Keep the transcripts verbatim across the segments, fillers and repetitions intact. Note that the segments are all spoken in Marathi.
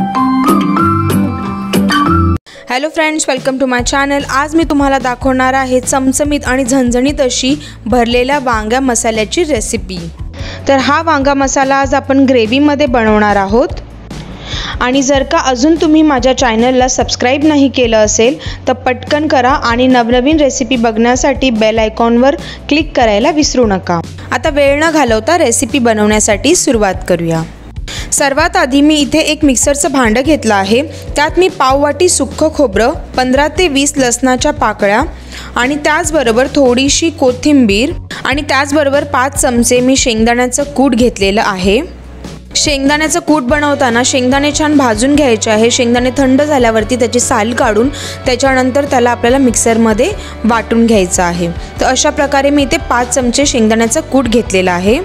Hello friends, welcome to my channel. आज मी तुम्हाला दाखवणार आहे चमचमीत आणि झणझणीत अशी भरलेल्या वांगा मसाल्याची रेसिपी। तर हा वांगा मसाला आज आपण ग्रेव्हीमध्ये बनवणार आहोत। आणि जर का अजून तुम्ही माझ्या चॅनलला सबस्क्राइब नाही केलं असेल तर पटकन करा आणि नवनवीन रेसिपी बघण्यासाठी बेल आयकॉनवर क्लिक करायला विसरू नका। आता वेळ न घालवता रेसिपी बनवण्यासाठी सुरुवात करूया। सर्वात आधी मी इथे एक मिक्सरचं भांडं घेतलं आहे। त्यात मी पाव वाटी सुक्कं खोबरं, पंधरा ते वीस लसणाच्या पाकळ्या आणि त्याचबरोबर थोडीशी कोथिंबीर आणि त्याचबरोबर पाच चमचे मी शेंगदाण्याचं कूट घेतलेलं आहे। शेंगदाण्याचं कूट बनवताना शेंगदाणे छान भाजून घ्यायचे आहे। शेंगदाणे थंड झाल्यावरती त्याची साल काढून त्याच्यानंतर त्याला आपल्याला मिक्सरमध्ये वाटून घ्यायचं आहे। तर अशा प्रकारे मी इथे पाच चमचे शेंगदाण्याचं कूट घेतलेला आहे।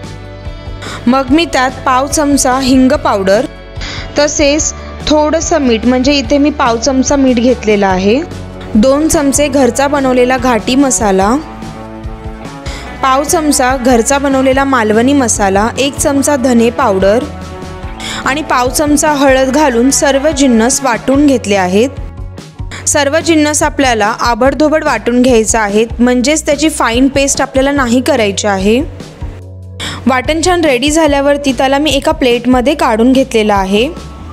मग मी त्यात पाव चमचा हिंग पावडर, तसेच थोडंसं मीठ, म्हणजे इथे मी पाव चमचा मीठ घेतलेला आहे। दोन चमचे घरचा बनवलेला घाटी मसाला, पाव चमचा घरचा बनवलेला मालवणी मसाला, एक चमचा धने पावडर आणि पाव चमचा हळद घालून सर्व जिन्नस वाटून घेतले आहेत। सर्व जिन्नस आपल्याला आबडधोबड वाटून घ्यायचे आहेत, म्हणजेच त्याची फाईन पेस्ट आपल्याला नाही करायची आहे। वाटण छान रेडी झाल्यावरती त्याला मी एका प्लेटमध्ये काढून घेतलेला आहे।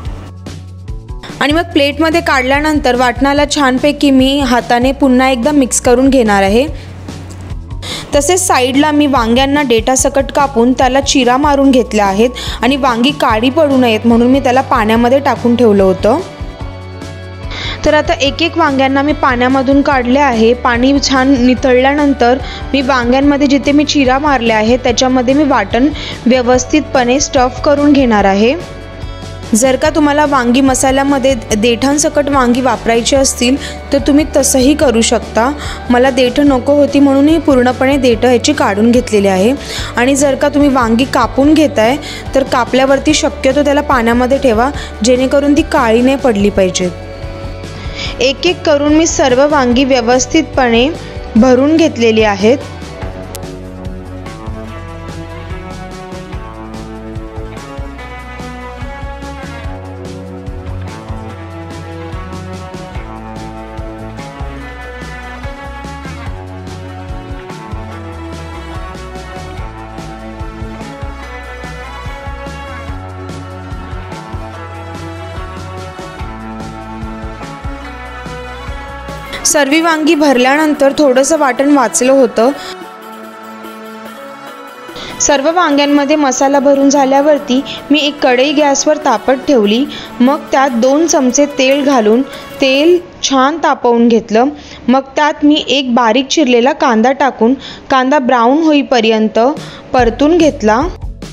आणि मग प्लेटमध्ये काढल्यानंतर वाटणाला छानपैकी मी हाताने पुन्हा एकदा मिक्स करून घेणार आहे। तसेच साईडला मी वांग्यांना डेटासकट कापून त्याला चिरा मारून घेतल्या आहेत आणि वांगी काळी पडू नयेत म्हणून मी त्याला पाण्यामध्ये टाकून ठेवलं होतं। तर आता एक एक वांग्यांना मी पाण्यामधून काढले आहे। पाणी छान निथळल्यानंतर मी वांग्यांमध्ये जिथे मी चिरा मारले आहे त्याच्यामध्ये मी वाटण व्यवस्थितपणे स्टफ करून घेणार आहे। जर का तुम्हाला वांगी मसाल्यामध्ये देठांसकट वांगी वापरायची असतील तर तुम्ही तसंही करू शकता। मला देठं नको होती म्हणून ही पूर्णपणे देठं ह्याची काढून घेतलेली आहे। आणि जर का तुम्ही वांगी कापून घेताय तर कापल्यावरती शक्यतो त्याला पाण्यामध्ये ठेवा, जेणेकरून ती काळी नाही पडली पाहिजेत। एक एक करून मी सर्व वांगी व्यवस्थितपणे भरून घेतलेली आहेत। सर्व वांगी भरल्यानंतर थोडंसं वाटण वाचलं होतं। सर्व वांग्यांमध्ये मसाला भरून झाल्यावरती मी एक कढई गॅसवर तापत ठेवली। मग त्यात दोन चमचे तेल घालून तेल छान तापवून घेतलं। मग त्यात मी एक बारीक चिरलेला कांदा टाकून कांदा ब्राऊन होईपर्यंत परतून घेतला।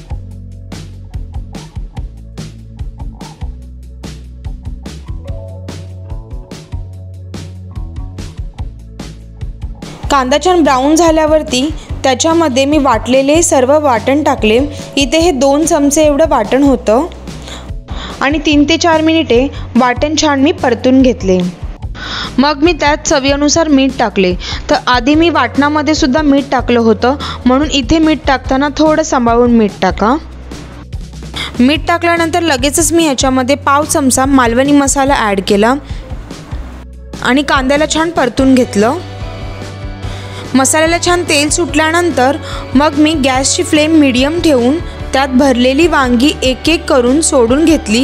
कांदा छान ब्राऊन झाल्यावरती त्याच्यामध्ये मी वाटलेले सर्व वाटण टाकले। इथे हे दोन चमचे एवढं वाटण होतं आणि तीन ते चार मिनिटे वाटण छान मी परतून घेतले। मग मी त्यात चवीनुसार मीठ टाकले। तर आधी मी वाटणामध्ये सुद्धा मीठ टाकलं होतं, म्हणून इथे मीठ टाकताना थोडं सांभाळून मीठ टाका। मीठ टाकल्यानंतर लगेचच मी ह्याच्यामध्ये पाव चमचा मालवणी मसाला ॲड केला आणि कांद्याला छान परतून घेतलं। मसाल्याला छान तेल सुटल्यानंतर मग मी गॅसची फ्लेम मीडियम ठेवून त्यात भरलेली वांगी एक एक करून सोडून घेतली।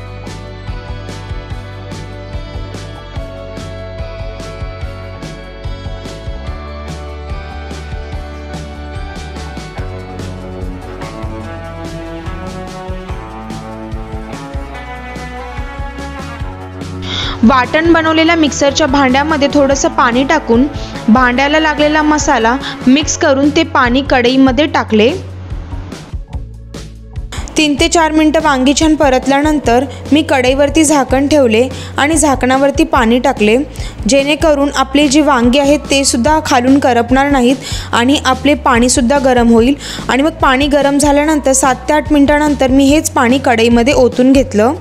वाटण बनवलेल्या मिक्सरच्या भांड्यामध्ये थोडंसं पाणी टाकून भांड्याला लागलेला मसाला मिक्स करून ते पाणी कढईमध्ये टाकले। तीन ते चार मिनटं वांगी छान परतल्यानंतर मी कढईवरती झाकण ठेवले आणि झाकणावरती पाणी टाकले, जेणेकरून आपले जी वांगी आहेत ते सुद्धा खालून करपणार नाहीत आणि आपले पाणीसुद्धा गरम होईल। आणि मग पाणी गरम झाल्यानंतर सात ते आठ मिनटानंतर मी हेच पाणी कढईमध्ये ओतून घेतलं।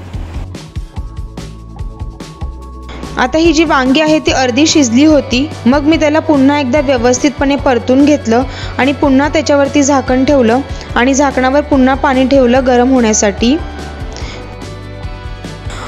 आता ही जी वांगी आहे ती अर्धी शिजली होती। मग मी त्याला पुन्हा एकदा व्यवस्थितपणे परतून घेतलं आणि पुन्हा त्याच्यावरती झाकण ठेवलं आणि झाकणावर पुन्हा पाणी ठेवलं गरम होण्यासाठी।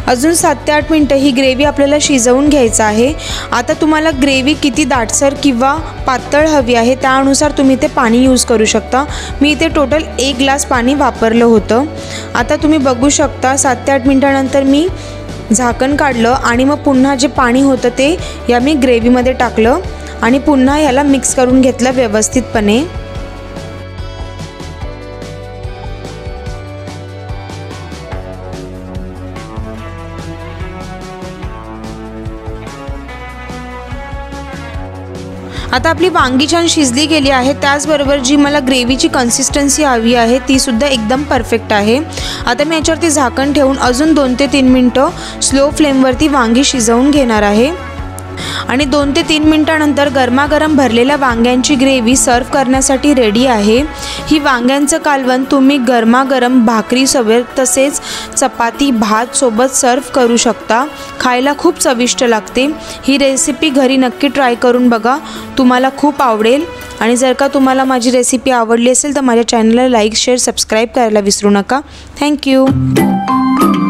अजून सात ते आठ मिनटं ही ग्रेव्ही आपल्याला शिजवून घ्यायचं आहे। आता तुम्हाला ग्रेव्ही किती दाटसर किंवा पातळ हवी आहे त्यानुसार तुम्ही ते पाणी यूज करू शकता। मी इथे टोटल एक ग्लास पाणी वापरलं होतं। आता तुम्ही बघू शकता सात ते आठ मिनटानंतर मी झाकण काढलं आणि मग पुन्हा जे पाणी होतं ते या मी ग्रेव्हीमध्ये टाकलं आणि पुन्हा याला मिक्स करून घेतलं व्यवस्थितपणे। आता आपली वांगी छान शिजली गेली आहे। त्याचबरोबर जी मला ग्रेव्हीची कन्सिस्टन्सी हवी आहे ती सुद्धा एकदम परफेक्ट आहे। आता मी याच्यावरती झाकण ठेवून अजून दोन ते तीन मिनटं स्लो फ्लेमवरती वांगी शिजवून घेणार आहे आणि दोन ते तीन मिनिटांनंतर गरमागरम भरलेल्या वांग्यांची ग्रेव्ही सर्व करण्यासाठी रेडी आहे। ही वांग्यांचं कालवण तुम्ही गरमागरम भाकरीसोबत तसेच चपाती भात सोबत सर्व करू शकता। खायला खूप चविष्ट लागते। ही रेसिपी घरी नक्की ट्राय करून बघा, तुम्हाला खूप आवडेल। आणि जर का तुम्हाला माझी रेसिपी आवडली असेल तर माझ्या चॅनलला लाईक शेअर सबस्क्राईब करायला विसरू नका। थँक्यू।